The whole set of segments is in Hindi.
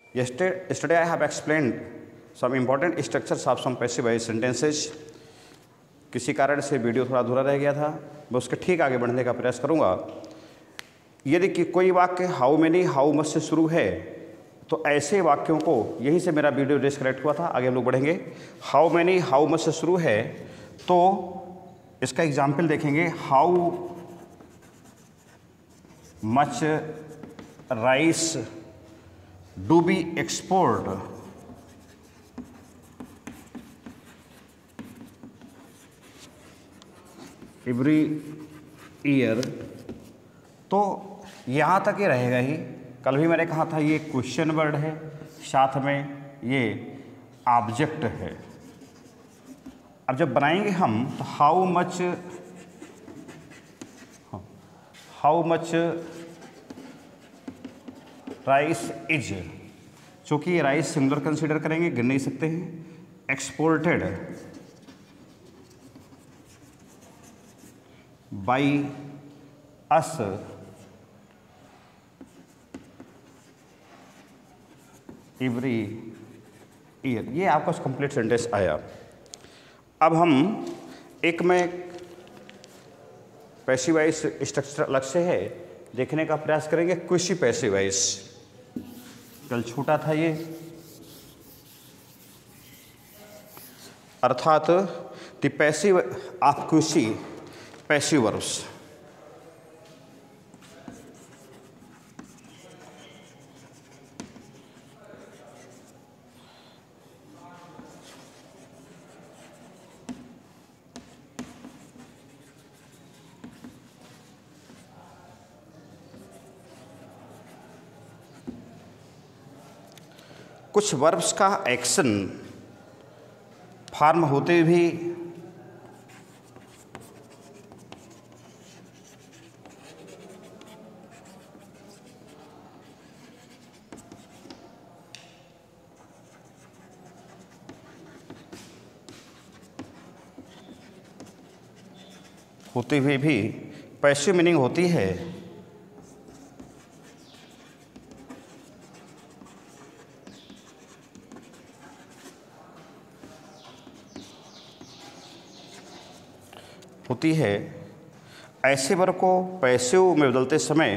Yesterday I have explained some important structures of some passive voice sentences. किसी कारण से वीडियो थोड़ा अधूरा रह गया था, मैं उसके ठीक आगे बढ़ने का प्रयास करूंगा। यदि कि कोई वाक्य हाउ मेनी हाउ मच से शुरू है तो ऐसे वाक्यों को, यहीं से मेरा वीडियो डिस्कनेक्ट हुआ था, आगे हम लोग बढ़ेंगे। हाउ मेनी हाउ मच से शुरू है तो इसका एग्जाम्पल देखेंगे। How much rice do we export every year. तो यहाँ तक ये रहेगा ही। कल भी मैंने कहा था ये क्वेश्चन वर्ड है, साथ में ये ऑब्जेक्ट है। अब जब बनाएंगे हम तो हाउ मच राइस इज, चूँकि ये राइस सिंगुलर कंसीडर करेंगे, गिन नहीं सकते हैं। Exported by us every year. ये आपका कंप्लीट सेंटेंस आया। अब हम एक में पैसिव वॉइस स्ट्रक्चर अलग से है, देखने का प्रयास करेंगे। क्विसी पैसिव वॉइस कल छूटा था ये, अर्थात the passive of quasi passive verbs. कुछ वर्ब्स का एक्शन फॉर्म होते भी पैसिव मीनिंग होती है। ऐसे वर्ब को पैसिव में बदलते समय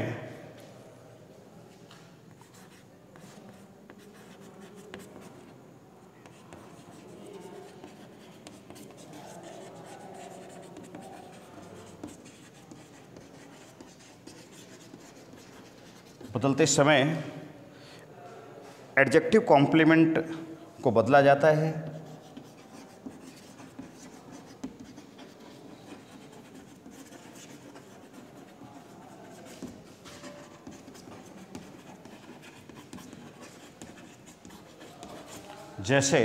एडजेक्टिव कॉम्प्लीमेंट को बदला जाता है। जैसे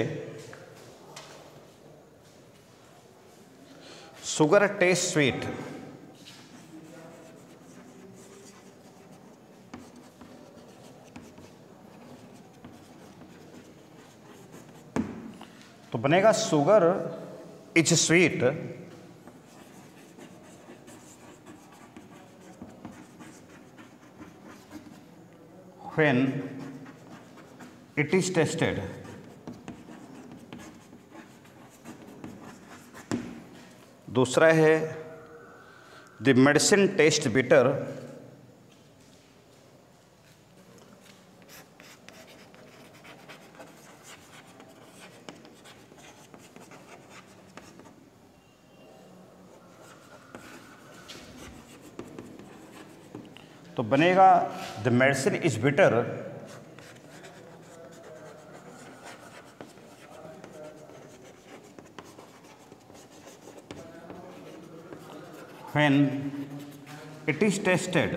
शुगर टेस्ट स्वीट, तो बनेगा sugar is sweet when it is tasted. दूसरा है द मेडिसिन टेस्ट बिटर तो बनेगा the medicine is bitter when it is tested।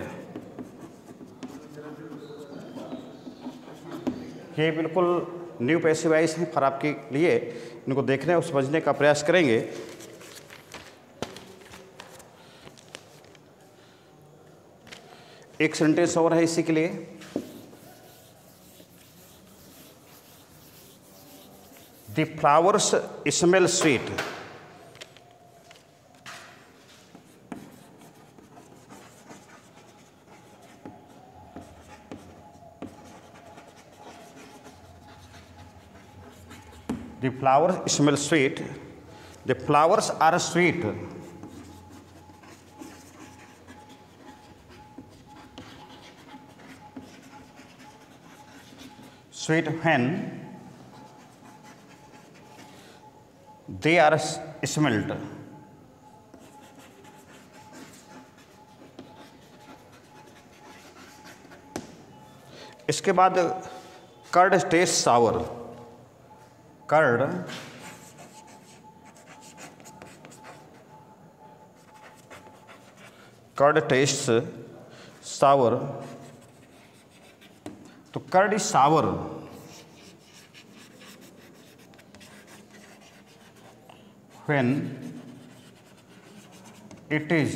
ये बिल्कुल न्यू पैसिव वॉइस हैं फॉर आपके लिए, इनको देखने और समझने का प्रयास करेंगे। एक सेंटेंस और है इसी के लिए। The flowers smell sweet. The flowers smell sweet. The flowers are sweet. Sweet when they are smelled. इसके बाद curd taste sour. Curd taste sour. तो curd is sour when it is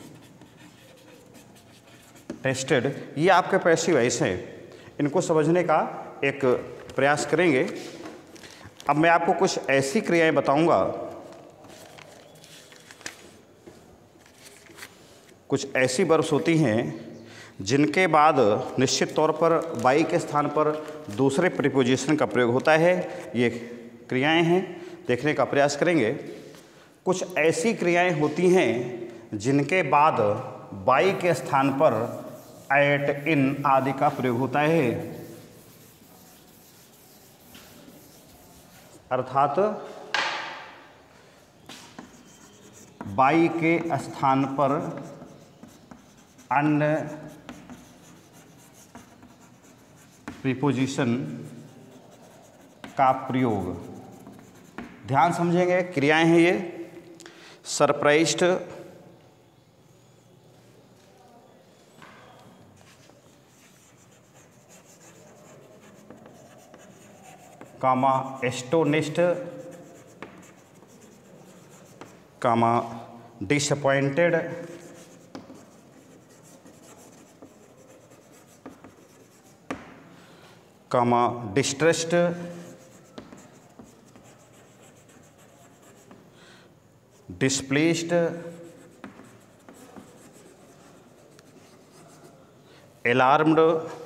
tested. ये आपके पैसिव वॉइस हैं, इनको समझने का एक प्रयास करेंगे. अब मैं आपको कुछ ऐसी क्रियाएं बताऊंगा, कुछ ऐसी वर्ब्स होती हैं जिनके बाद निश्चित तौर पर बाई के स्थान पर दूसरे प्रीपोजिशन का प्रयोग होता है. ये क्रियाएं हैं, देखने का प्रयास करेंगे. कुछ ऐसी क्रियाएं होती हैं जिनके बाद बाई के स्थान पर एट, इन आदि का प्रयोग होता है. अर्थात बाई के स्थान पर अन्य प्रीपोजिशन का प्रयोग. ध्यान समझेंगे, क्रियाएं हैं ये. Surprised, comma astonished, comma disappointed, comma distressed, displaced, alarmed,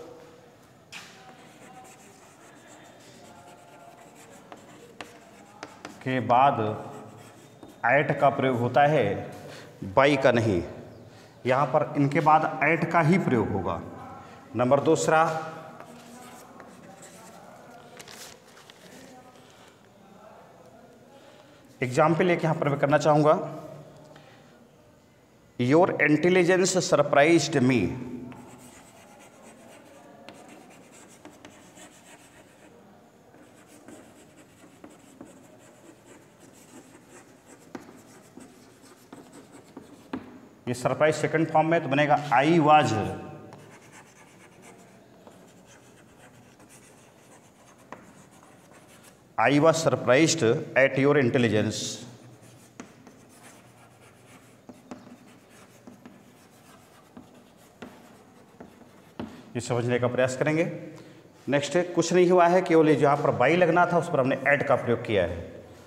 के बाद एट का प्रयोग होता है, बाई का नहीं. यहाँ पर इनके बाद एट का ही प्रयोग होगा. नंबर दूसरा, एग्जाम्पल एक यहाँ पर मैं करना चाहूँगा. Your intelligence surprised me. ये सरप्राइज सेकंड फॉर्म में तो बनेगा I was. I was surprised at your intelligence. ये समझने का प्रयास करेंगे. नेक्स्ट, कुछ नहीं हुआ है, केवल जहाँ पर बाई लगना था उस पर हमने एड का प्रयोग किया है.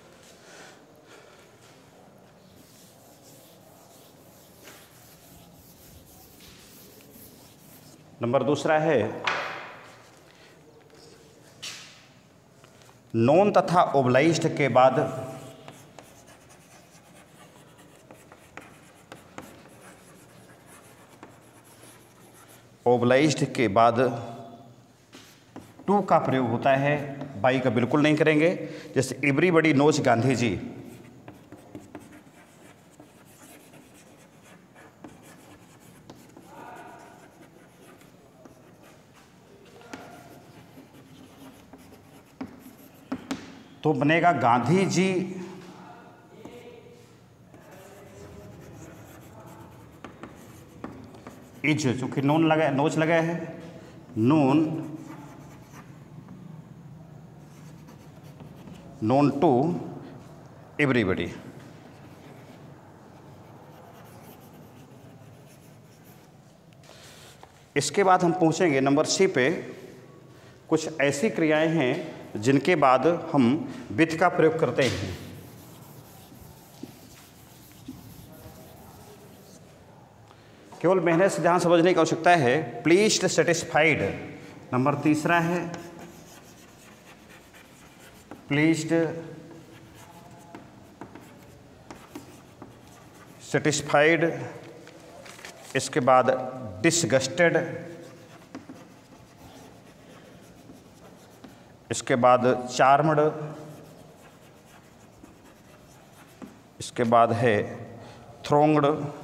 नंबर दूसरा है नॉन तथा ओब्लाइज्ड के बाद टू का प्रयोग होता है. बाई का बिल्कुल नहीं करेंगे. जैसे एवरीबॉडी नोज गांधी जी. तो बनेगा गांधी जी इज, चूंकि नोन लगा, नोच लगा है, नोन टू एवरीबॉडी. इसके बाद हम पहुंचेंगे नंबर सी पे. कुछ ऐसी क्रियाएं हैं जिनके बाद हम विथ का प्रयोग करते हैं. केवल मेहनत से ध्यान समझने की आवश्यकता है. Pleased, satisfied. नंबर तीसरा है प्लीज्ड, सेटिस्फाइड, इसके बाद डिसगस्टेड, इसके बाद चार्मड, इसके बाद है थ्रोंग्ड,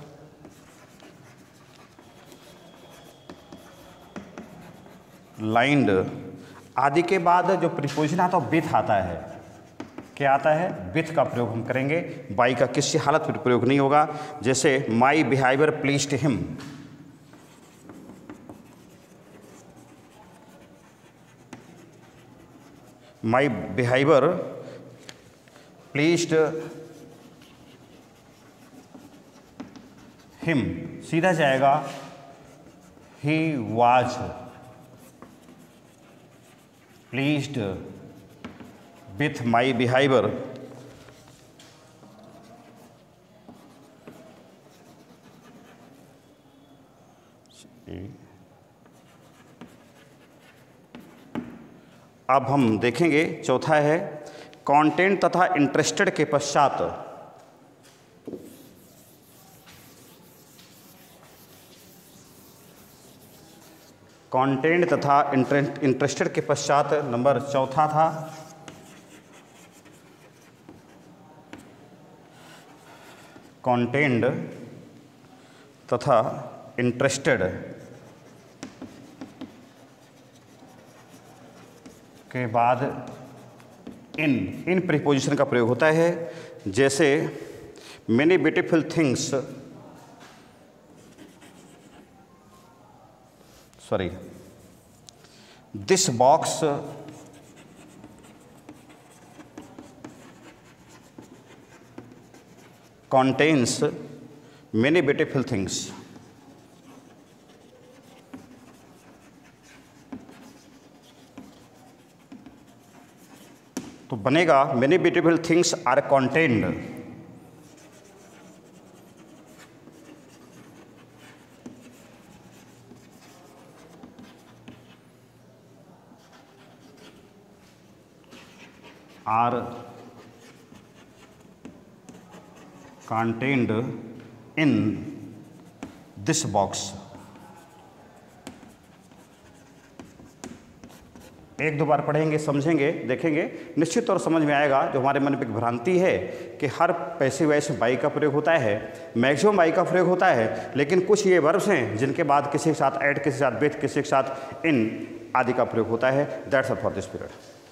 लाइंड आदि के बाद जो प्रीपोजिशन आता है विथ आता है। क्या आता है? विथ का प्रयोग हम करेंगे। बाई का किसी हालत में प्रयोग नहीं होगा। जैसे my behaviour pleased him, my behaviour pleased him, सीधा जाएगा he was pleased with my behaviour. अब हम देखेंगे चौथा है कंटेंट तथा इंटरेस्टेड के पश्चात कंटेंट तथा इंटरेस्टेड के पश्चात नंबर चौथा था कंटेंट तथा इंटरेस्टेड के बाद इन प्रीपोजिशन का प्रयोग होता है। जैसे many beautiful things, sorry, this box contains many beautiful things। तो बनेगा many beautiful things are contained contained in this box। एक दो बार पढ़ेंगे, समझेंगे, देखेंगे, निश्चित तौर समझ में आएगा। जो हमारे मन में एक भ्रांति है कि हर पैसिव वॉइस में बाई का प्रयोग होता है, मैक्सिमम बाई का प्रयोग होता है, लेकिन कुछ ये वर्ब्स हैं जिनके बाद किसी के साथ ऐड, किसी के साथ विथ, किसी के साथ इन आदि का प्रयोग होता है। That's all for this period.